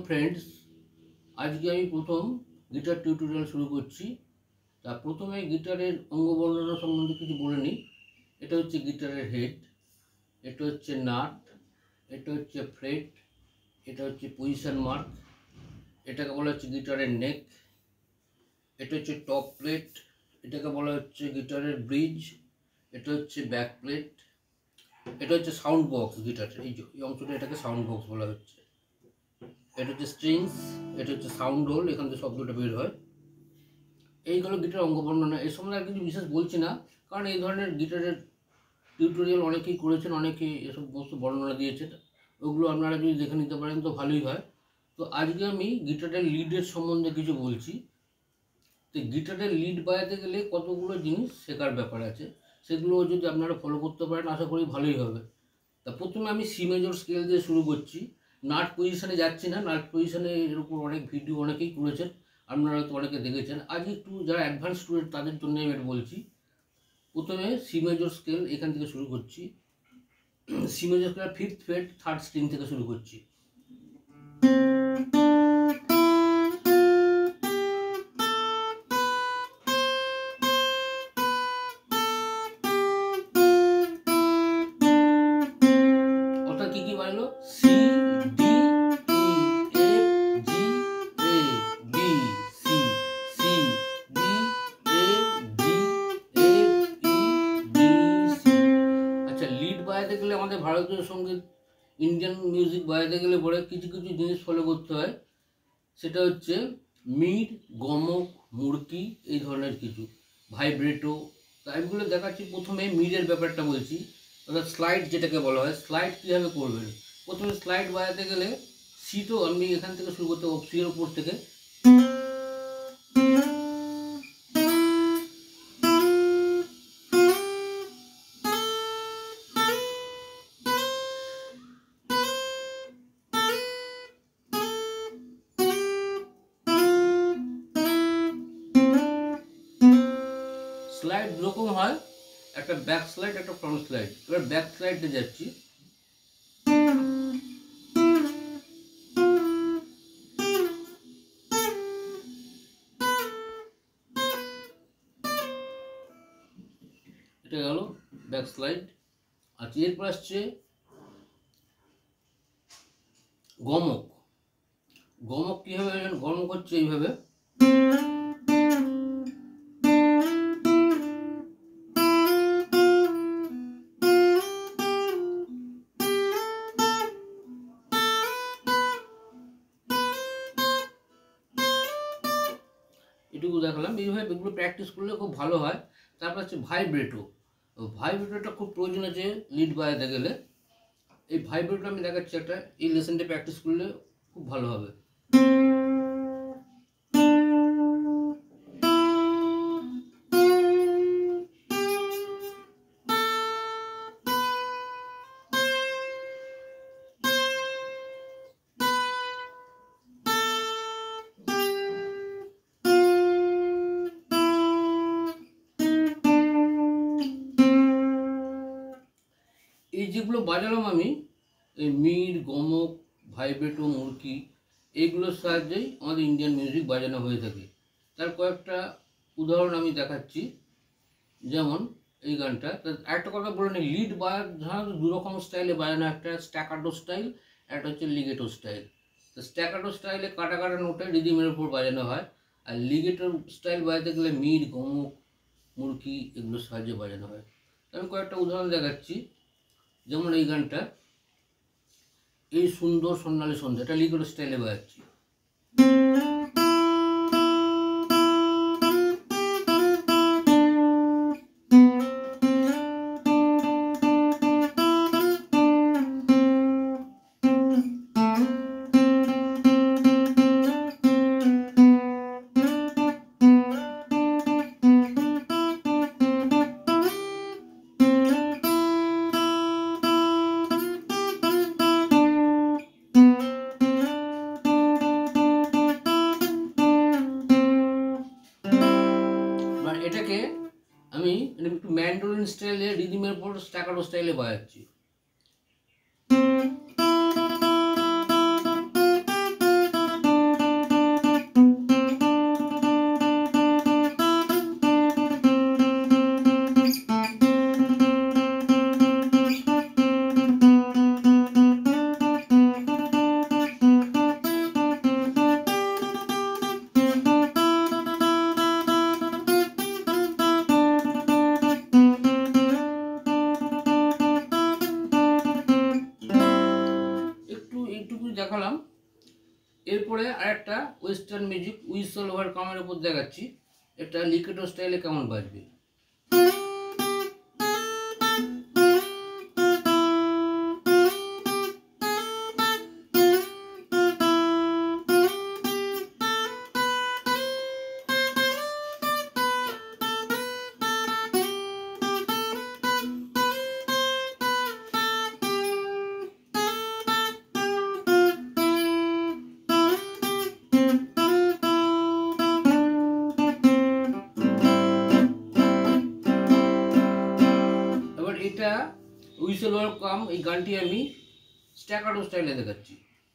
Friends, আজকে আমি প্রথম গিটার টিউটোরিয়াল শুরু করছি। তা প্রথমে গিটারের অঙ্গ বর্ণনা সম্বন্ধে কিছু বলে নিই। এটা হচ্ছে গিটারের হেড, এটা হচ্ছে নাট, এটা হচ্ছে ফ্রেট, এটা হচ্ছে পজিশন মার্ক, এটাকে বলা হচ্ছে গিটারের নেক, এটা হচ্ছে টপ প্লেট, এটাকে বলা হচ্ছে গিটারের ব্রিজ, এটা হচ্ছে ব্যাক প্লেট, এটা হচ্ছে সাউন্ড বক্স। গিটারের এই অংশটা এটাকে সাউন্ড বক্স বলা হচ্ছে। এটা হচ্ছে স্ট্রিংস, এটা হচ্ছে সাউন্ড হোল, এখান থেকে শব্দটা বের হয়। এইগুলো গিটার অঙ্গ বর্ণনা। এর সম্বন্ধে আর কিছু বিশেষ বলছি না, কারণ এই ধরনের গিটারের টিউটোরিয়াল অনেকেই করেছেন, অনেকেই এসব বস্তু বর্ণনা দিয়েছেন। ওগুলো আপনারা যদি দেখে নিতে পারেন তো ভালোই হয়। তো আজকে আমি গিটারের লিডের সম্বন্ধে কিছু বলছি। তো গিটারের লিড বাজাতে গেলে কতগুলো জিনিস শেখার ব্যাপার আছে, সেগুলো যদি আপনারা ফলো করতে পারেন আশা করি ভালোই হবে। তা প্রথমে আমি সি মেজর স্কেল দিয়ে শুরু করছি। নাট পজিশনে যাচ্ছি না, নাট পজিশনে এর উপর অনেক ভিডিও অনেকেই করেছেন, আপনারা তো অনেকে দেখেছেন। আজ একটু যারা অ্যাডভান্স স্টুডেন্ট তাদের জন্য আমি এটা বলছি। প্রথমে সি মেজর স্কেল এখান থেকে শুরু করছি। C major scale 5th fret 3rd string থেকে শুরু করছি। অর্থাৎ কি কি বাজলো? C, D, E, F, G, A, B, C, C, D, A, G, F, E, D, C. আচ্ছা, লিড বাজাতে গেলে আমাদের ভারতীয় সঙ্গীত, ইন্ডিয়ান মিউজিক বাজাতে গেলে পরে কিছু কিছু জিনিস ফলো করতে হয়। সেটা হচ্ছে মিড, গমক, মুড়কি, এই ধরনের কিছু ভাইব্রেটো। তাইগুলো দেখাচ্ছি। প্রথমে মিডের ব্যাপারটা বলছি, অর্থাৎ স্লাইড যেটাকে বলা হয়। স্লাইড কীভাবে করবেন? প্রথমে স্লাইড বাজাতে গেলে সি, তো আমি এখান থেকে শুরু করতে হবে, সির ওপর থেকে। স্লাইড দুরকম হয়, একটা ব্যাক স্লাইড, একটা ফ্রন্ট স্লাইড। এবার ব্যাক স্লাইডে যাচ্ছি। এটা গেল ব্যাক স্লাইড। আচ্ছা, এরপর আসছে গমক। গমক কীভাবে? গমক হচ্ছে এইভাবে। এটুকু দেখালাম। এইভাবে এগুলো প্র্যাকটিস করলে খুব ভালো হয়। তারপর হচ্ছে ভাইব্রেটো। ভাইব্রেটোটা খুব প্রয়োজন আছে লিড বাজাতে গেলে। এই ভাইব্রেটো আমি দেখাচ্ছি একটা, এই লেসনটা প্র্যাকটিস করলে খুব ভালো হবে। এই যেগুলো বাজালাম আমি, এই মিড, গমক, ভাইব্রেটো, মুড়কি, এইগুলোর সাহায্যেই আমাদের ইন্ডিয়ান মিউজিক বাজানো হয়ে থাকে। তার কয়েকটা উদাহরণ আমি দেখাচ্ছি। যেমন এই গানটা, একটা কথা বলে নিই, লিড সাধারণত দুরকম স্টাইলে বাজানো, একটা স্ট্যাকাটো স্টাইল, একটা হচ্ছে লিগেটো স্টাইল। তো স্ট্যাকাটো স্টাইলে কাটা কাটা নোটে রিদিমের উপর বাজানো হয়, আর লিগেটো স্টাইল বাজাতে গেলে মিড, গমক, মুড়কি এগুলোর সাহায্যে বাজানো হয়। আমি কয়েকটা উদাহরণ দেখাচ্ছি। যেমন এই গানটা, এই সুন্দর সোনালী সন্ধ্যা, এটা লিগেটো স্টাইলে বাজাচ্ছি। এটাকে আমি একটু ম্যান্ডোলিন স্টাইলে রিদিমের উপর স্ট্যাকাটো স্টাইলে বাজাচ্ছি। দেখালাম। এরপরে আরেকটা ওয়েস্টার্ন মিউজিক হুইসল ওভার কামের উপর দেখাচ্ছি, এটা লিকেটো স্টাইলে কেমন বাজবে। এটা হুইসল ওভার কাম, এই গানটি আমি স্ট্যাকাটো স্টাইলে দেখাচ্ছি।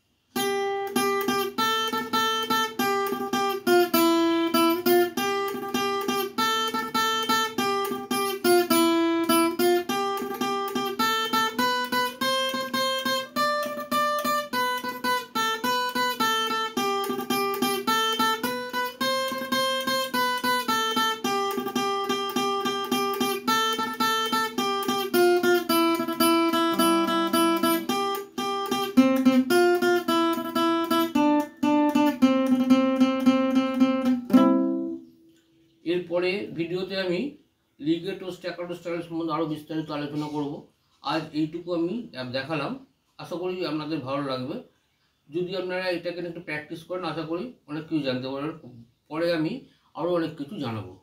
এরপরে ভিডিওতে আমি লিগেটো স্ট্যাকাটো স্টাইল সম্বন্ধে আরও বিস্তারিত আলোচনা করব। আজ এইটুকু আমি দেখালাম, আশা করি আপনাদের ভালো লাগবে। যদি আপনারা এটাকে একটু প্র্যাকটিস করেন, আশা করি অনেক কিছু জানতে পারবেন। পরে আমি আরও অনেক কিছু জানাবো।